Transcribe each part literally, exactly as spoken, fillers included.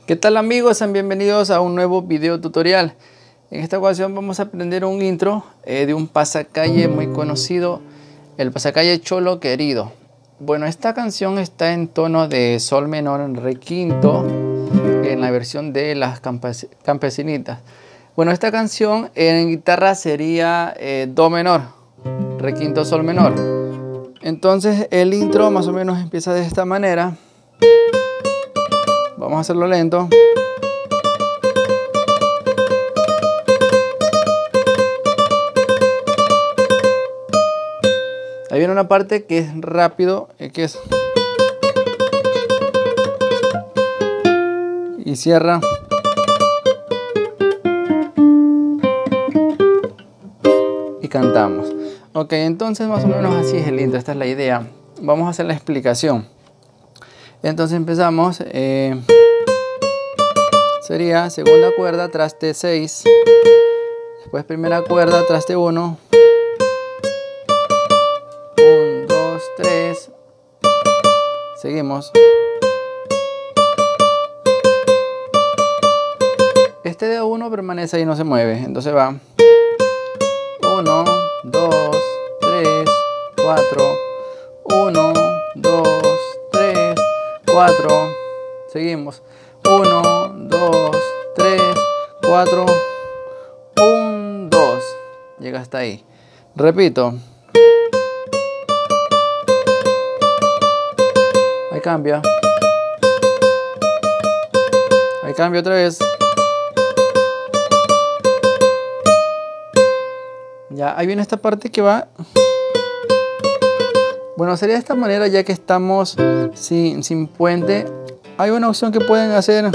¿Qué tal amigos? Sean bienvenidos a un nuevo video tutorial. En esta ocasión vamos a aprender un intro eh, de un pasacalle muy conocido, el pasacalle Cholo Querido. Bueno, esta canción está en tono de sol menor en re quinto, en la versión de las campesinitas. Bueno, esta canción en guitarra sería eh, do menor, re quinto, sol menor. Entonces el intro más o menos empieza de esta manera. Vamos a hacerlo lento. Ahí viene una parte que es rápido, que es y cierra. Y cantamos. Ok, entonces más o menos así es el intro, esta es la idea. Vamos a hacer la explicación. Entonces empezamos, eh, sería segunda cuerda, traste seis, después primera cuerda, traste uno, uno, dos, tres, seguimos. Este dedo uno permanece ahí, no se mueve, entonces va uno, dos, tres, cuatro, uno, dos, tres, cuatro, seguimos, uno, dos, tres, cuatro, uno, dos, llega hasta ahí, repito, ahí cambia, ahí cambia otra vez, ya, ahí viene esta parte que va. Bueno, sería de esta manera ya que estamos sin, sin puente. Hay una opción que pueden hacer.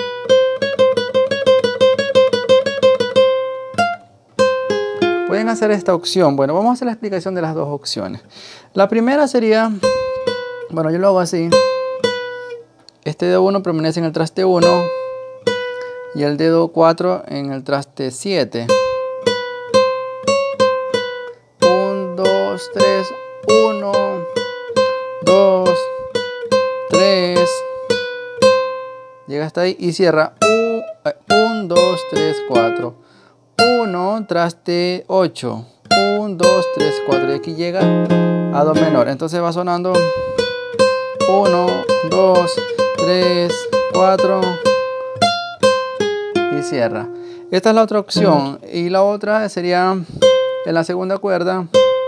Pueden hacer esta opción. Bueno, vamos a hacer la explicación de las dos opciones. La primera sería, bueno, yo lo hago así. Este dedo uno permanece en el traste uno y el dedo cuatro en el traste siete. uno, dos, tres, uno, dos, tres, llega hasta ahí y cierra uno, dos, tres, cuatro, uno, traste ocho, uno, dos, tres, cuatro y aquí llega a do menor, entonces va sonando uno, dos, tres, cuatro y cierra. Esta es la otra opción y la otra sería en la segunda cuerda.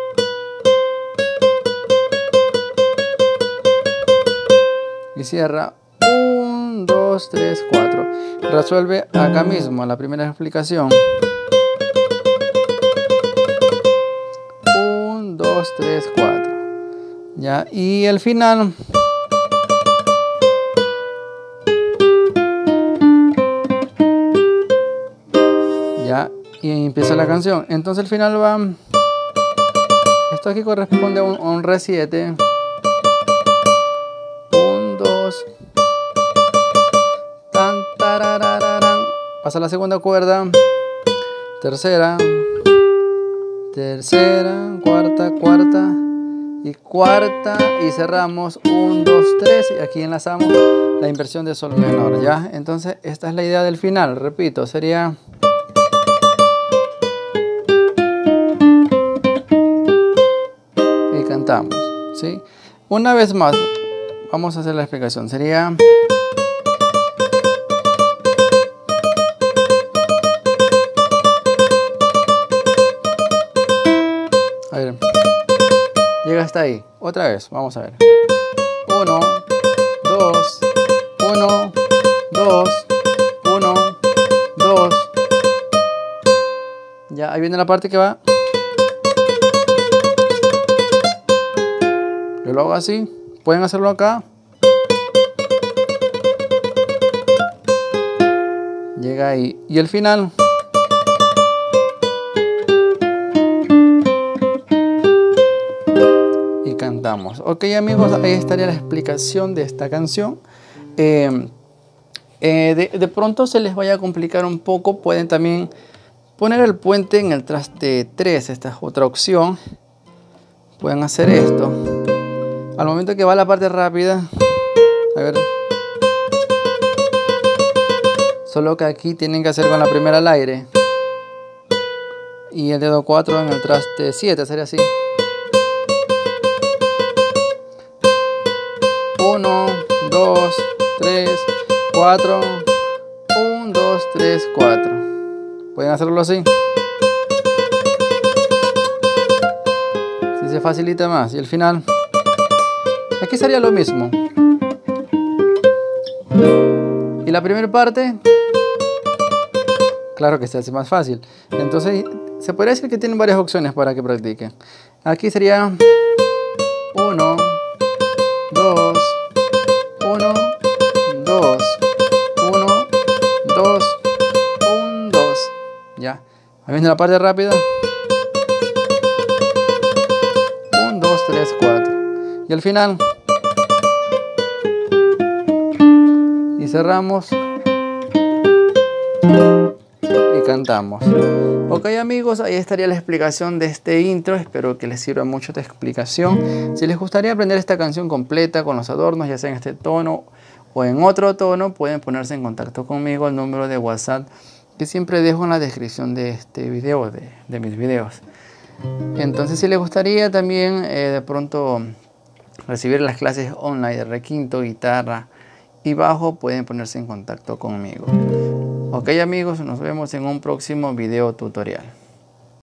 Y cierra uno, dos, tres, cuatro. Resuelve acá mismo la primera explicación. uno, dos, tres, cuatro. Ya, y el final. Ya, y empieza la canción. Entonces el final va. Esto aquí corresponde a un, a un re siete. Tan, tarararán. Pasa la segunda cuerda, tercera, tercera, cuarta, cuarta y cuarta y cerramos uno, dos, tres y aquí enlazamos la inversión de sol menor, ¿ya? Entonces esta es la idea del final, repito, sería y cantamos, ¿sí? Una vez más vamos a hacer la explicación, sería a ver, llega hasta ahí, otra vez, vamos a ver, uno, dos, uno, dos, uno, dos, ya, ahí viene la parte que va, yo lo hago así, pueden hacerlo acá, llega ahí, y el final. Cantamos. Ok amigos, ahí estaría la explicación de esta canción. Eh, eh, de, de pronto se les vaya a complicar un poco, pueden también poner el puente en el traste tres, esta es otra opción. Pueden hacer esto. Al momento que va la parte rápida, a ver, solo que aquí tienen que hacer con la primera al aire y el dedo cuatro en el traste siete, sería así. uno, dos, tres, cuatro. uno, dos, tres, cuatro. Pueden hacerlo así. Si se facilita más. Y el final. Aquí sería lo mismo. Y la primera parte, claro que se hace más fácil. Entonces se podría decir que tienen varias opciones para que practiquen. Aquí sería uno, dos, uno, dos, uno, dos, uno, dos. Ya. Ahí viene la parte rápida. uno, dos, tres, cuatro. Y al final. Y cerramos. Y cantamos. Ok amigos, ahí estaría la explicación de este intro. Espero que les sirva mucho esta explicación. Si les gustaría aprender esta canción completa con los adornos, ya sea en este tono o en otro tono, pueden ponerse en contacto conmigo al número de WhatsApp que siempre dejo en la descripción de este video, de, de mis videos. Entonces si les gustaría también eh, de pronto recibir las clases online de requinto, guitarra y bajo, pueden ponerse en contacto conmigo. Ok amigos, nos vemos en un próximo video tutorial.